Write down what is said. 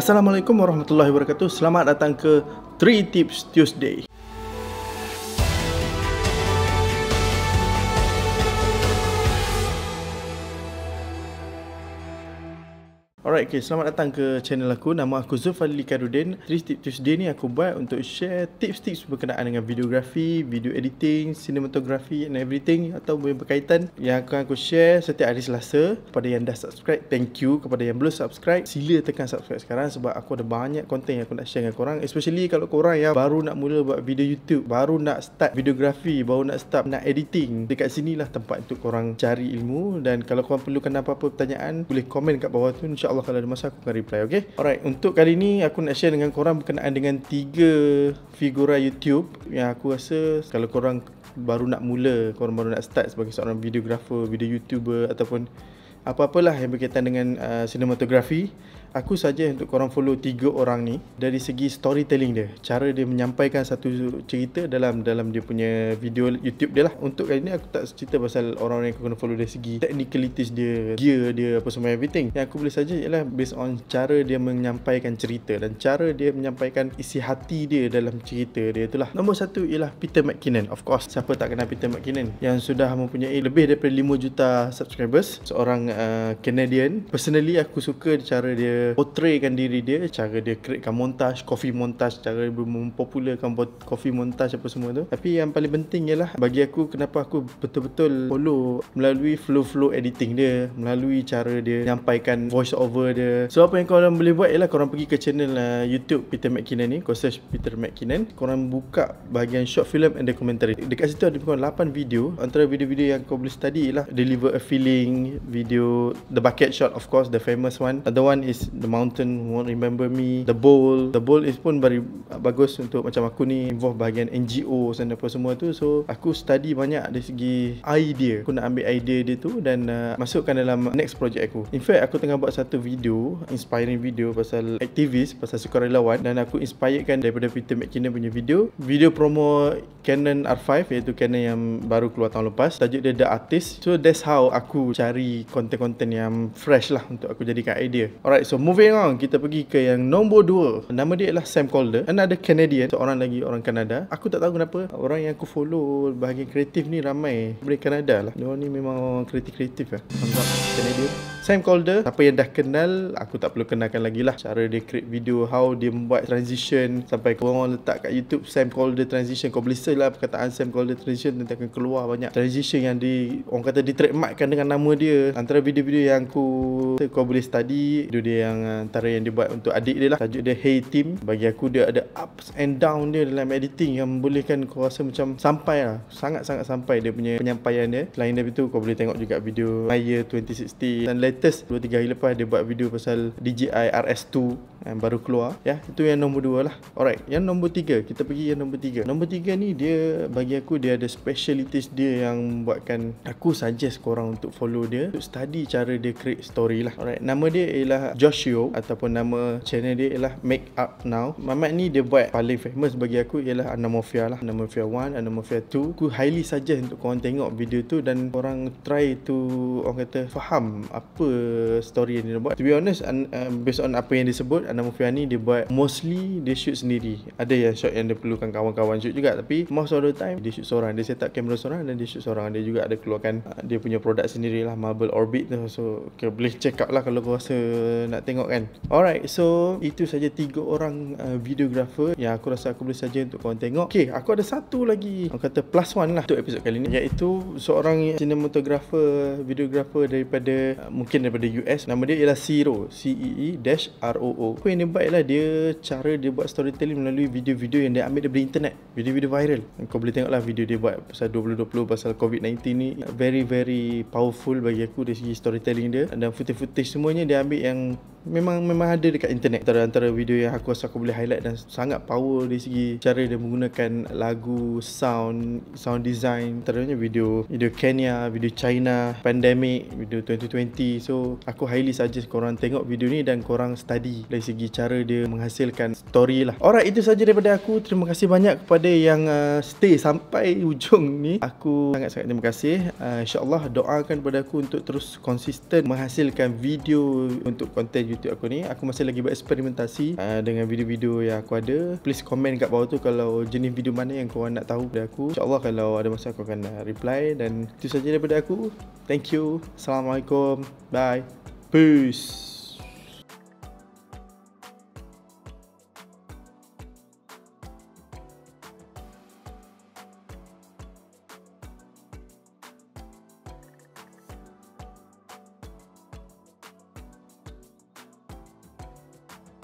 Assalamualaikum warahmatullahi wabarakatuh. Selamat datang ke 3 Tips Tuesday. Alright, selamat datang ke channel aku. Nama aku Zulfadhli Khiruddin. 3 Tips Tuesday ni aku buat untuk share tips-tips berkenaan dengan videografi, video editing, cinematography and everything atau berkaitan yang akan aku share setiap hari Selasa. Kepada yang dah subscribe, thank you. Kepada yang belum subscribe, sila tekan subscribe sekarang sebab aku ada banyak konten yang aku nak share dengan korang. Especially kalau korang yang baru nak mula buat video YouTube, baru nak start videografi, baru nak start nak editing. Dekat sinilah tempat untuk korang cari ilmu. Dan kalau korang perlukan apa-apa pertanyaan, boleh komen kat bawah tu. InsyaAllah kalau ada masa aku akan reply, okay? Alright, untuk kali ni aku nak share dengan korang berkenaan dengan 3 figura YouTube yang aku rasa kalau korang baru nak mula, korang baru nak start sebagai seorang videographer, video YouTuber ataupun apa-apalah yang berkaitan dengan cinematography, aku saja untuk korang follow 3 orang ni dari segi storytelling dia, cara dia menyampaikan satu cerita dalam dia punya video YouTube dia lah. Untuk kali ni aku tak cerita pasal orang yang aku kena follow dari segi technicalities dia, gear dia, apa semua everything. Yang aku boleh saja ialah based on cara dia menyampaikan cerita dan cara dia menyampaikan isi hati dia dalam cerita dia. Itulah nombor 1 ialah Peter McKinnon. Of course, siapa tak kenal Peter McKinnon yang sudah mempunyai lebih daripada 5 juta subscribers. Seorang Canadian. Personally aku suka cara dia portraykan diri dia, cara dia createkan montage, coffee montage, cara dia mempopularkan coffee montage apa semua tu. Tapi yang paling penting ialah bagi aku, kenapa aku betul-betul follow melalui flow editing dia, melalui cara dia menyampaikan voice over dia. So apa yang korang boleh buat ialah korang pergi ke channel YouTube Peter McKinnon ni, korang search Peter McKinnon, korang buka bahagian short film and documentary. Dekat situ ada kurang 8 video. Antara video-video yang kau boleh study ialah Deliver a Feeling, video The Bucket Shot, of course, the famous one. Other one is The Mountain Won't Remember Me, The Bowl is pun bagus untuk macam aku ni involve bahagian NGO dan apa semua tu. So aku study banyak dari segi idea. Aku nak ambil idea dia tu dan masukkan dalam next project aku. In fact, aku tengah buat satu video, inspiring video pasal aktivis, pasal sukarelawan, dan aku inspiredkan daripada Peter McKinnon punya video promo Canon R5, iaitu Canon yang baru keluar tahun lepas. Tajuk dia The Artist. So that's how aku cari konten-konten yang fresh lah untuk aku jadikan idea. Alright, so moving on, kita pergi ke yang nombor 2. Nama dia ialah Sam Calder. Another Canadian, seorang lagi orang Kanada. Aku tak tahu kenapa orang yang aku follow bahagian kreatif ni ramai dari Kanada lah. Dia ni memang kreatif lah. Nampak Canadian. Sam Calder, siapa yang dah kenal, aku tak perlu kenalkan lagi lah. Cara dia create video, how dia membuat transition, sampai korang letak kat YouTube Sam Calder transition. Kau boleh search lah perkataan Sam Calder transition, nanti akan keluar banyak transition yang orang kata di-trademarkkan dengan nama dia. Antara video-video yang kau boleh study, video dia yang antara yang dia buat untuk adik dia lah. Tajuk dia Hey Team. Bagi aku dia ada ups and down dia dalam editing yang membolehkan kau rasa macam sampai lah. Sangat-sangat sampai dia punya penyampaian dia. Selain dari itu, kau boleh tengok juga video My Year 2016. Dan latest 2-3 hari lepas dia buat video pasal DJI RS2 yang baru keluar. Ya, itu yang nombor 2 lah. Alright, yang nombor 3, kita pergi yang nombor 3. Nombor 3 ni dia, bagi aku dia ada specialities dia yang buatkan aku suggest korang untuk follow dia, untuk study cara dia create story lah. Alright, nama dia ialah Joshua ataupun nama channel dia ialah Make Up Now. Mamat ni dia buat paling famous bagi aku ialah Anamorphia lah. Anamorphia 1, Anamorphia 2. Aku highly suggest untuk korang tengok video tu dan korang try to, orang kata, faham apa story yang dia buat. To be honest, based on apa yang dia sebut, Anamorphia ni dia buat mostly dia shoot sendiri. Ada yang shot yang dia perlukan kawan-kawan shoot juga, tapi most of the time dia shoot seorang. Dia set up kamera seorang dan dia shoot seorang. Dia juga ada keluarkan dia punya produk sendiri lah, Marble Orbit tu. So okay, boleh check out lah kalau kau rasa nak tengok kan. Alright, so itu saja 3 orang videographer yang aku rasa aku boleh saja untuk korang tengok. Okay, aku ada satu lagi, orang kata plus one lah untuk episod kali ni, iaitu seorang cinematographer, videographer daripada mungkin daripada US. Nama dia ialah Ciro, CEE-ROO. Apa yang dia buat ialah cara dia buat storytelling melalui video-video yang dia ambil daripada internet, video-video viral. Kau boleh tengok lah video dia buat pasal 2020, pasal COVID-19 ni. Very very powerful bagi aku dari segi storytelling dia, dan footage-footage semuanya dia ambil yang memang ada dekat internet. Antara video yang aku rasa aku boleh highlight dan sangat power dari segi cara dia menggunakan lagu, sound design. Antaranya video Kenya, video China, pandemic, video 2020. So aku highly suggest korang tengok video ni dan korang study dari segi cara dia menghasilkan story lah. Alright, itu saja daripada aku. Terima kasih banyak kepada yang stay sampai ujung ni. Aku sangat-sangat terima kasih. InsyaAllah doakan kepada aku untuk terus konsisten menghasilkan video untuk konten YouTube YouTube aku ni. Aku masih lagi bereksperimentasi dengan video-video yang aku ada. Please komen kat bawah tu kalau jenis video mana yang korang nak tahu dari aku. InsyaAllah kalau ada masa aku akan reply. Dan itu saja daripada aku. Thank you. Assalamualaikum. Bye. Peace.